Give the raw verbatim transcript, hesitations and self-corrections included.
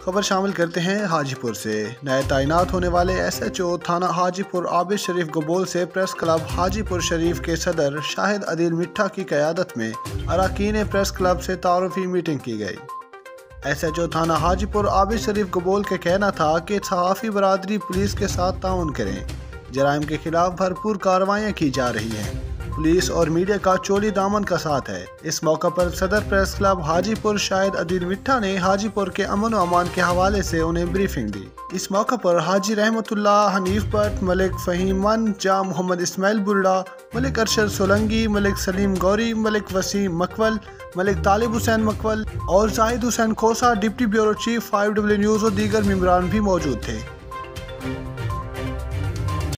खबर शामिल करते हैं हाजीपुर से। नए तैनात होने वाले एस एच ओ थाना हाजीपुर आबिद शरीफ गबोल से प्रेस क्लब हाजीपुर शरीफ के सदर शाहिद अदील मिठा की क़यादत में अरकान प्रेस क्लब से तारुफी मीटिंग की गई। एस एच ओ थाना हाजीपुर आबिद शरीफ गबोल का कहना था कि सहाफ़ी बरादरी पुलिस के साथ ताउन करें। जराइम के खिलाफ भरपूर कार्रवाइयाँ की जा रही हैं। पुलिस और मीडिया का चोली दामन का साथ है। इस मौका पर सदर प्रेस क्लब हाजीपुर शाहिद अदील मिठा ने हाजीपुर के अमन व अमान के हवाले से उन्हें ब्रीफिंग दी। इस मौका पर हाजी रहमतुल्लाह, हनीफ भट्ट, मलिक फहीमन, जा मोहम्मद इस्माइल बुर्रा, मलिक अरशद सोलंगी, मलिक सलीम गौरी, मलिक वसीम मकवल, मलिक तालिब हुसैन मकवल और Zahid Hussain Khosa, deputy bureau chief five W news और दीगर मेंबरान भी मौजूद थे।